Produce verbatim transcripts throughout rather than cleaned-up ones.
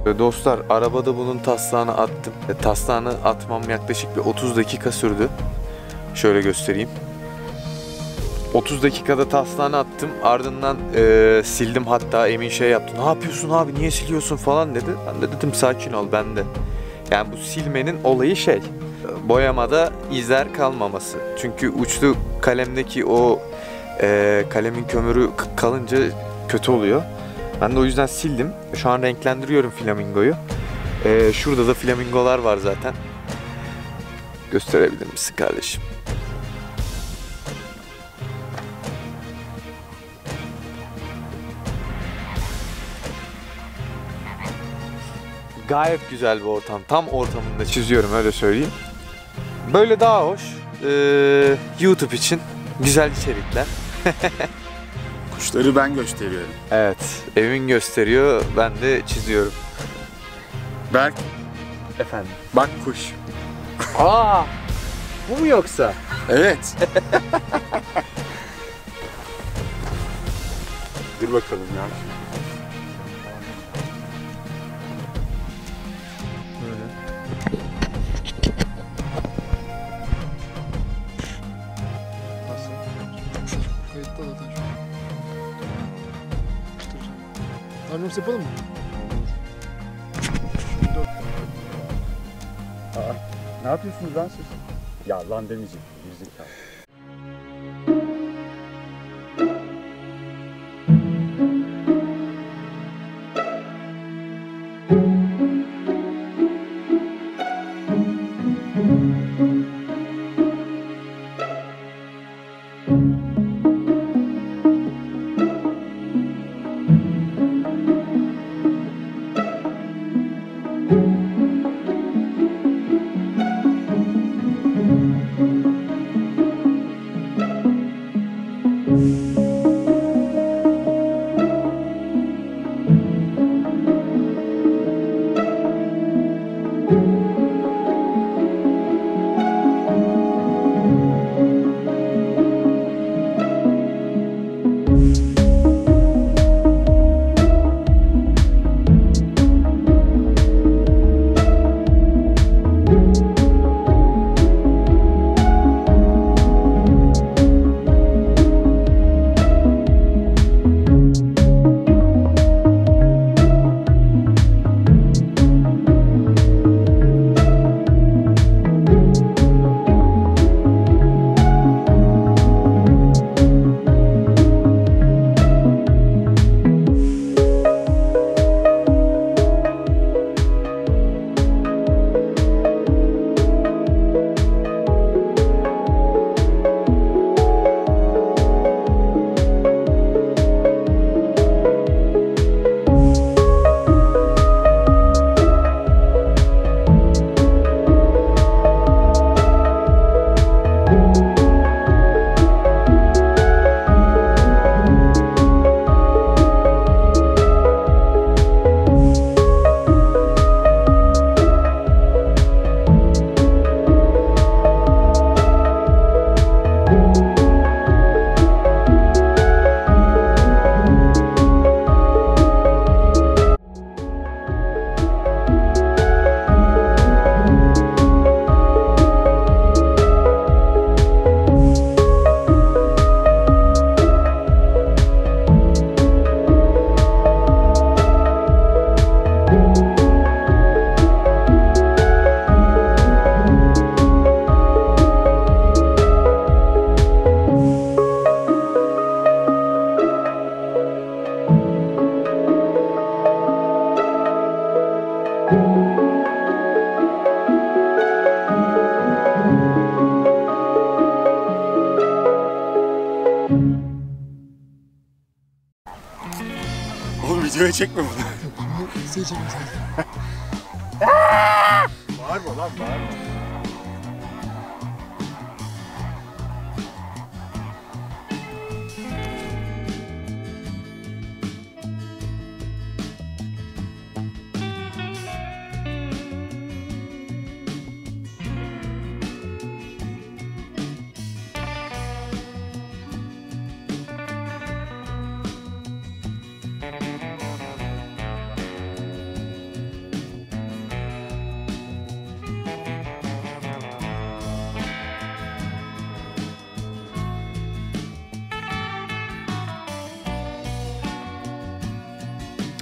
Dostlar, arabada bunun taslağını attım. E, taslağını atmam yaklaşık bir otuz dakika sürdü. Şöyle göstereyim. otuz dakikada taslağını attım. Ardından e, sildim, hatta Emin şey yaptı. Ne yapıyorsun abi, niye siliyorsun falan dedi. Ben de dedim sakin ol, ben de. Yani bu silmenin olayı şey, boyamada izler kalmaması. Çünkü uçlu kalemdeki o e, kalemin kömürü kalınca kötü oluyor. Ben de o yüzden sildim. Şu an renklendiriyorum flamingoyu. E, şurada da flamingolar var zaten. Gösterebilir misin kardeşim? Gayet güzel bir ortam. Tam ortamında çiziyorum, öyle söyleyeyim. Böyle daha hoş. Ee, YouTube için güzel içerikler. Kuşları ben gösteriyorum. Evet. Emin gösteriyor, ben de çiziyorum. Berk. Efendim. Bak kuş. Aa! Bu mu yoksa? Evet. Dur bakalım ya. Kayıtta zaten şu an. Yapıştıracağım. Timelapse yapalım mı? Aa, ne yapıyorsunuz lan siz? Ya lan demeyecektim, gerizekalı. Oğlum videoya çekme bunu. Bizi çekme sen. Bağırma lan, bağırma.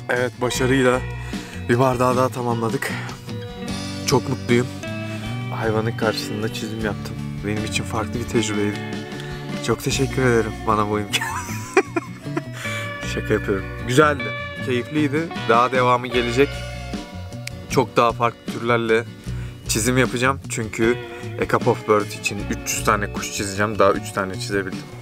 Evet, başarıyla bir bardağı daha tamamladık. Çok mutluyum. Hayvanın karşısında çizim yaptım. Benim için farklı bir tecrübeydi. Çok teşekkür ederim bana bu imkan. Şaka yapıyorum. Güzeldi, keyifliydi. Daha devamı gelecek. Çok daha farklı türlerle çizim yapacağım. Çünkü A Cup of Bird için üç yüz tane kuş çizeceğim. Daha üç tane çizebildim.